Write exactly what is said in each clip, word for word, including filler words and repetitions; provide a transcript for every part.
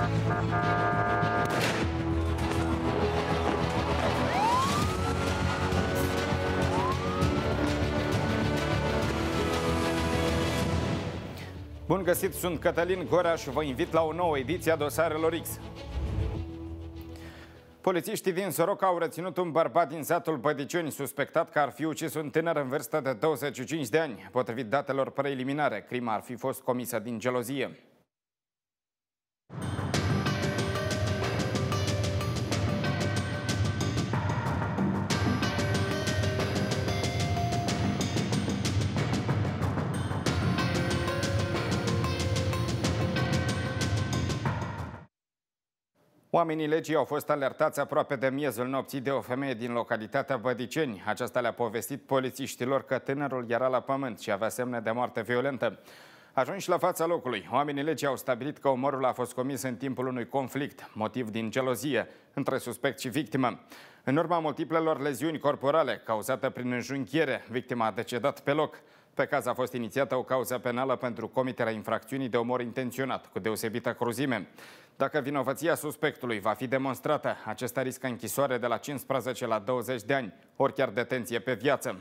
Bun găsit, sunt Cătălin Gorea și vă invit la o nouă ediție a Dosarelor X. Polițiștii din Soroca au reținut un bărbat din satul Bădicioni, suspectat că ar fi ucis un tânăr în vârstă de douăzeci și cinci de ani. Potrivit datelor preliminare, crima ar fi fost comisă din gelozie. Oamenii legii au fost alertați aproape de miezul nopții de o femeie din localitatea Bădiceni. Aceasta le-a povestit polițiștilor că tânărul era la pământ și avea semne de moarte violentă. Ajunși la fața locului, oamenii legii au stabilit că omorul a fost comis în timpul unui conflict, motiv din gelozie, între suspect și victimă. În urma multiplelor leziuni corporale cauzate prin înjunghiere, victima a decedat pe loc. Pe caz a fost inițiată o cauză penală pentru comiterea infracțiunii de omor intenționat, cu deosebită cruzime. Dacă vinovăția suspectului va fi demonstrată, acesta riscă închisoare de la cincisprezece la douăzeci de ani, ori chiar detenție pe viață.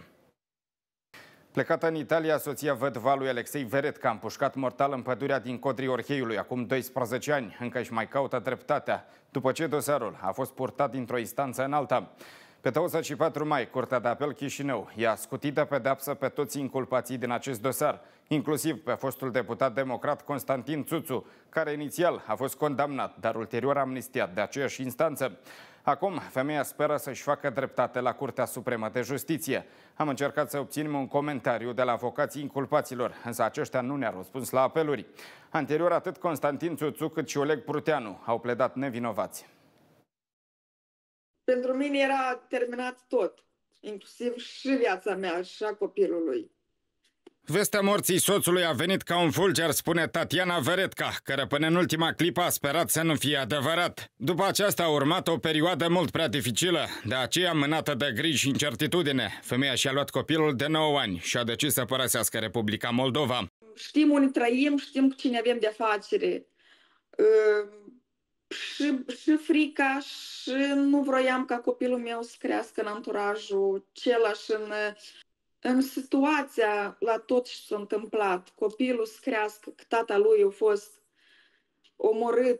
Plecată în Italia, soția vădva lui Alexei Veretca, împușcat mortal în pădurea din Codrii Orheiului acum doisprezece ani, încă își mai caută dreptatea, după ce dosarul a fost purtat dintr-o instanță în alta. Pe douăzeci și patru mai, Curtea de Apel Chișinău i-a scutit de pedeapsă pe toți inculpații din acest dosar, inclusiv pe fostul deputat democrat Constantin Țuțu, care inițial a fost condamnat, dar ulterior amnistiat de aceeași instanță. Acum, femeia speră să-și facă dreptate la Curtea Supremă de Justiție. Am încercat să obținem un comentariu de la avocații inculpaților, însă aceștia nu ne-au răspuns la apeluri. Anterior, atât Constantin Țuțu cât și Oleg Pruteanu au pledat nevinovați. Pentru mine era terminat tot, inclusiv și viața mea și a copilului. Vestea morții soțului a venit ca un fulger, spune Tatiana Veretca, care până în ultima clipă a sperat să nu fie adevărat. După aceasta a urmat o perioadă mult prea dificilă, de aceea mânată de griji și incertitudine. Femeia și-a luat copilul de nouă ani și a decis să părăsească Republica Moldova. Știm unde trăim, știm cu cine avem de afacere. Uh... Și, și frica și nu vroiam ca copilul meu să crească în anturajul același, în, în situația la tot ce s-a întâmplat. Copilul să crească, că tata lui a fost omorât.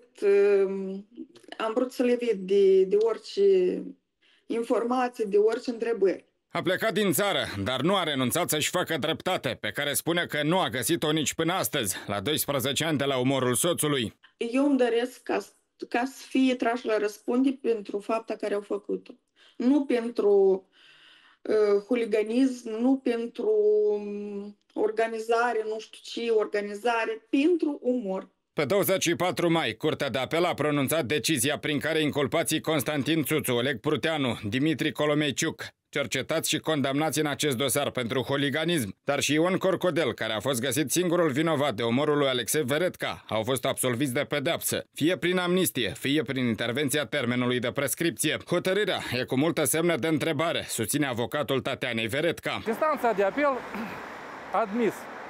Am vrut să le evit de, de orice informații, de orice întrebări. A plecat din țară, dar nu a renunțat să-și facă dreptate, pe care spune că nu a găsit-o nici până astăzi, la doisprezece ani de la omorul soțului. Eu îmi doresc ca ca să fie trași la răspundere pentru fapta care au făcut-o. Nu pentru uh, huliganism, nu pentru um, organizare, nu știu ce organizare, pentru umor. Pe douăzeci și patru mai, Curtea de Apel a pronunțat decizia prin care inculpații Constantin Țuțu, Oleg Pruteanu, Dimitri Colomeiciuc, cercetați și condamnați în acest dosar pentru holiganism, dar și Ion Corcodel, care a fost găsit singurul vinovat de omorul lui Alexei Veretca, au fost absolviți de pedeapsă, fie prin amnistie, fie prin intervenția termenului de prescripție. Hotărârea e cu multă semnă de întrebare, susține avocatul Tatianei Veretca. Instanța de apel a admis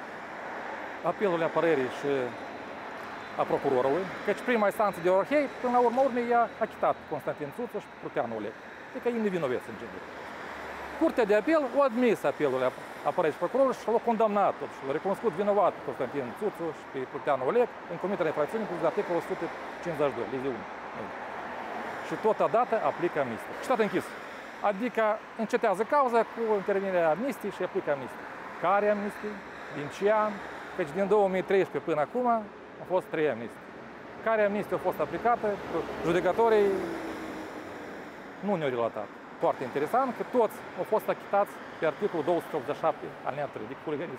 apelul apărării și a procurorului, căci prima instanță de Orhei, până la urmă urmei, i-a achitat Constantin Țuțu și Pruteanu Oleg. Adică ei nevinoveți în genere. Curtea de apel a admis apelul apărării și procurorului și l-a condamnat și l-a recunoscut vinovat Constantin Țuțu și pe Pruteanu Oleg în comiterea infracțiunii cu articolul o sută cincizeci și doi, leziuni. Și totodată aplică amnistie. Și tot închis. Adică încetează cauza cu intervenirea amnistiei și aplică amnistie. Care amnistie? Din ce an? Căci din două mii treisprezece până acum au fost trei amnistii. Care amnistie a fost aplicată? Judecătorii nu ne-au relatat. Foarte interesant că toți au fost achitați pe articolul două sute optzeci și șapte alineatul trei, adică huliganism.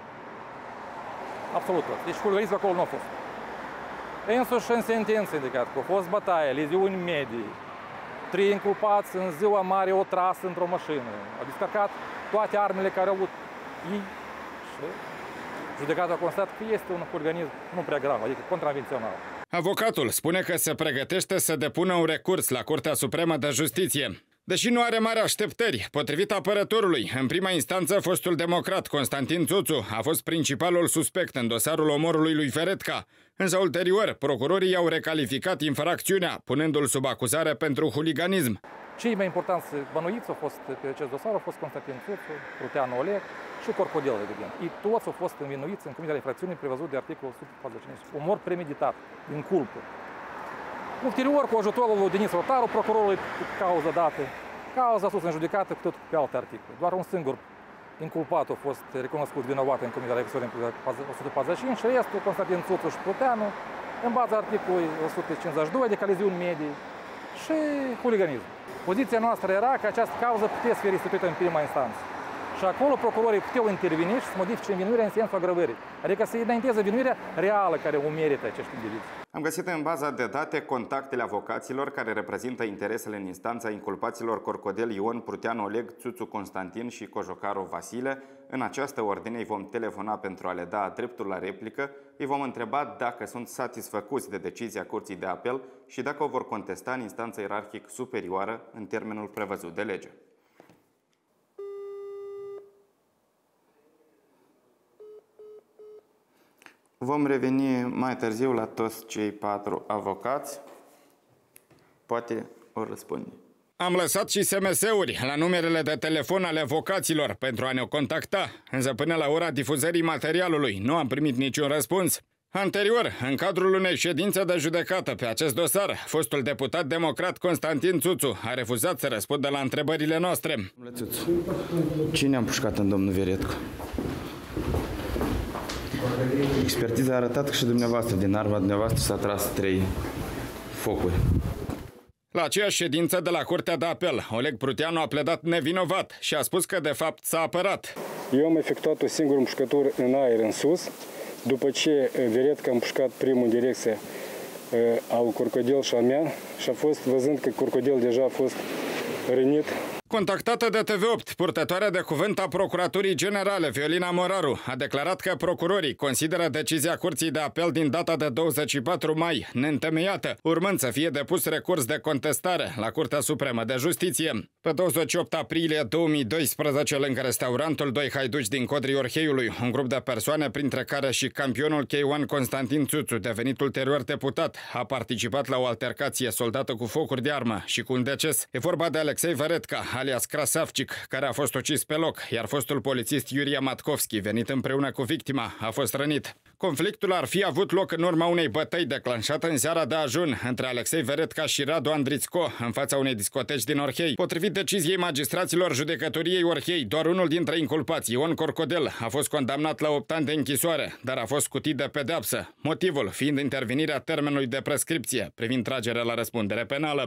Absolut toți. Deci huliganismul acolo nu a fost. Însuși în sentință indicat că a fost bătaie, leziuni medii, trei inculpați în ziua mare o tras într-o mașină, au descărcat toate armele care au avut ei și judecatul a constatat că este un huliganism nu prea grav, adică contravențional. Avocatul spune că se pregătește să depună un recurs la Curtea Supremă de Justiție. Deși nu are mari așteptări, potrivit apărătorului, în prima instanță fostul democrat Constantin Țuțu a fost principalul suspect în dosarul omorului lui Veretka, însă ulterior procurorii i-au recalificat infracțiunea, punându-l sub acuzare pentru huliganism. Cei mai importanți bănuiți au fost pe acest dosar au fost Constantin Țuțu, Pruteanu Oleg și Corcodel, evident. Ei toți au fost învinuiți în comiterea infracțiunii prevăzut de articolul o sută patruzeci și cinci, omor premeditat, din culpă. Ulterior, cu ajutorul lui Denis Rotaru, procurorului cauză dată, cauza sus în judecată cu tot pe alte articole. Doar un singur inculpat a fost recunoscut vinovat în comiterea infracțiunii o sută patruzeci și cinci și restul, Constantin Țuțu și Pruteanu, în baza articolului o sută cincizeci și doi de caliziuni medii și huliganism. Poziția noastră era că această cauză putea să fie restituită în prima instanță. Și acolo procurorii puteau interveni și să modifice învinuirea în sensul agravării. Adică să înainteze învinuirea reală care o merită acești indivizi. Am găsit în baza de date contactele avocaților care reprezintă interesele în instanța inculpaților Corcodel Ion, Pruteanu Oleg, Țuțu Constantin și Cojocaru Vasile. În această ordine îi vom telefona pentru a le da dreptul la replică, îi vom întreba dacă sunt satisfăcuți de decizia Curții de Apel și dacă o vor contesta în instanța ierarhic superioară în termenul prevăzut de lege. Vom reveni mai târziu la toți cei patru avocați. Poate o răspunde. Am lăsat și S M S-uri la numerele de telefon ale avocaților pentru a ne contacta, însă până la ora difuzării materialului nu am primit niciun răspuns. Anterior, în cadrul unei ședințe de judecată pe acest dosar, fostul deputat democrat Constantin Țuțu a refuzat să răspundă la întrebările noastre. Cine a împușcat în domnul Veretcu? Expertiza a arătat că și dumneavoastră, din arma dumneavoastră, s-a tras trei focuri. La aceeași ședință de la Curtea de Apel, Oleg Pruteanu a pledat nevinovat și a spus că de fapt s-a apărat. Eu am efectuat o singură împușcătură în aer în sus, după ce Veretca a împușcat primul în direcție al Corcodel și a mea și a fost, văzând că Corcodel deja a fost rănit. Contactată de T V opt, purtătoarea de cuvânt a Procuraturii Generale, Violina Moraru, a declarat că procurorii consideră decizia Curții de Apel din data de douăzeci și patru mai neîntemeiată, urmând să fie depus recurs de contestare la Curtea Supremă de Justiție. Pe douăzeci și opt aprilie două mii doisprezece, lângă restaurantul Doi Haiduci din Codrii Orheiului, un grup de persoane, printre care și campionul K unu Constantin Țuțu, devenit ulterior deputat, a participat la o altercație soldată cu focuri de armă și cu un deces. E vorba de Alexei Veretka, alias Krasavcic, care a fost ucis pe loc, iar fostul polițist Iurie Matkovski, venit împreună cu victima, a fost rănit. Conflictul ar fi avut loc în urma unei bătăi declanșate în seara de ajun între Alexei Veretka și Radu Andrițco în fața unei discoteci din Orhei. Potrivit deciziei magistraților judecătoriei Orhei, doar unul dintre inculpați, Ion Corcodel, a fost condamnat la opt ani de închisoare, dar a fost scutit de pedeapsă, motivul fiind intervenirea termenului de prescripție privind tragerea la răspundere penală.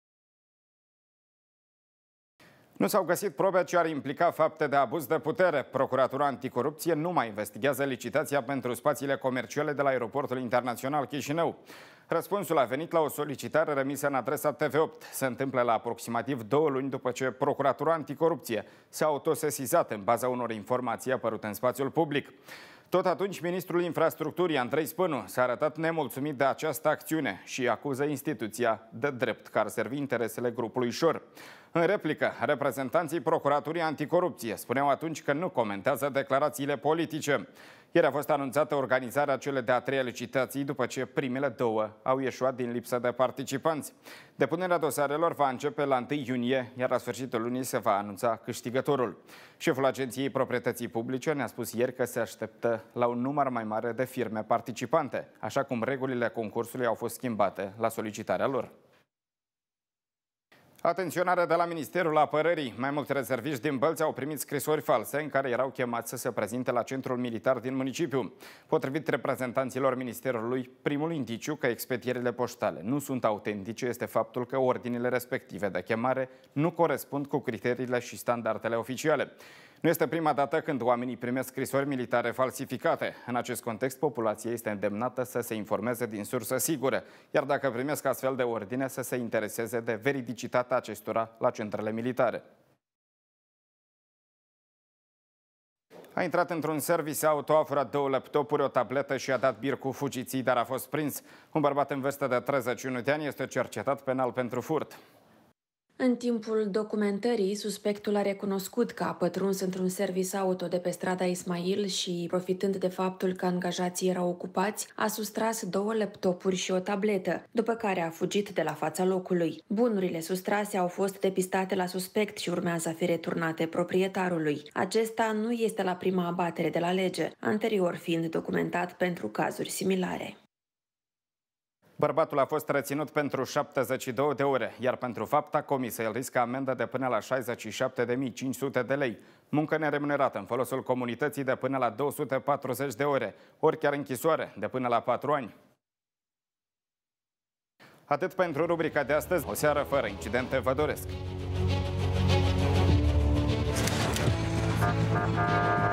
Nu s-au găsit probe ce ar implica fapte de abuz de putere. Procuratura Anticorupție nu mai investigează licitația pentru spațiile comerciale de la Aeroportul Internațional Chișinău. Răspunsul a venit la o solicitare remisă în adresa T V opt. Se întâmplă la aproximativ două luni după ce Procuratura Anticorupție s-a autosesizat în baza unor informații apărute în spațiul public. Tot atunci, ministrul infrastructurii, Andrei Spânu, s-a arătat nemulțumit de această acțiune și acuză instituția de drept că ar servi interesele grupului Șor. În replică, reprezentanții Procuraturii Anticorupție spuneau atunci că nu comentează declarațiile politice. Ieri a fost anunțată organizarea celei de-a treia licitații după ce primele două au ieșuat din lipsă de participanți. Depunerea dosarelor va începe la întâi iunie, iar la sfârșitul lunii se va anunța câștigătorul. Șeful Agenției Proprietății Publice ne-a spus ieri că se așteptă la un număr mai mare de firme participante, așa cum regulile concursului au fost schimbate la solicitarea lor. Atenționare de la Ministerul Apărării. Mai mulți rezerviști din Bălți au primit scrisori false în care erau chemați să se prezinte la centrul militar din municipiu. Potrivit reprezentanților Ministerului, primul indiciu că expedierile poștale nu sunt autentice este faptul că ordinele respective de chemare nu corespund cu criteriile și standardele oficiale. Nu este prima dată când oamenii primesc scrisori militare falsificate. În acest context, populația este îndemnată să se informeze din sursă sigură, iar dacă primesc astfel de ordine, să se intereseze de veridicitatea acestora la centrele militare. A intrat într-un service auto, a furat două laptopuri, o tabletă și a dat bir cu fugiții, dar a fost prins. Un bărbat în vârstă de treizeci și unu de ani este cercetat penal pentru furt. În timpul documentării, suspectul a recunoscut că a pătruns într-un service auto de pe strada Ismail și, profitând de faptul că angajații erau ocupați, a sustras două laptopuri și o tabletă, după care a fugit de la fața locului. Bunurile sustrase au fost depistate la suspect și urmează a fi returnate proprietarului. Acesta nu este la prima abatere de la lege, anterior fiind documentat pentru cazuri similare. Bărbatul a fost reținut pentru șaptezeci și două de ore, iar pentru fapta comisă el riscă amendă de până la șaizeci și șapte de mii cinci sute de lei, muncă neremunerată în folosul comunității de până la două sute patruzeci de ore, ori chiar închisoare de până la patru ani. Atât pentru rubrica de astăzi. O seară fără incidente vă doresc!